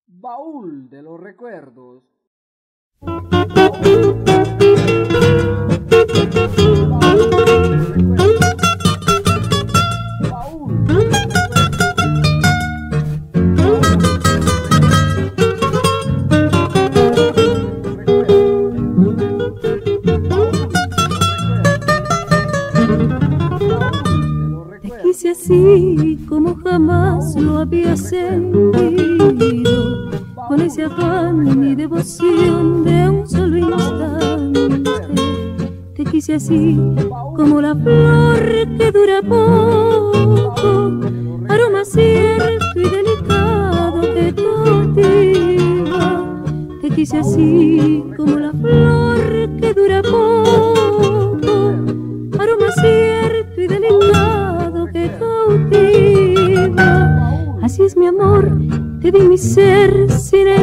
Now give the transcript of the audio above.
Baúl de los recuerdos. Te quise así como jamás lo había sentido, con ese afán y devoción de un solo instante. Te quise así como la flor que dura poco, aroma cierto y delicado que cautiva. Te quise así como la flor que dura poco, aroma cierto y delicado que cautiva. Así es mi amor, te di mi ser sin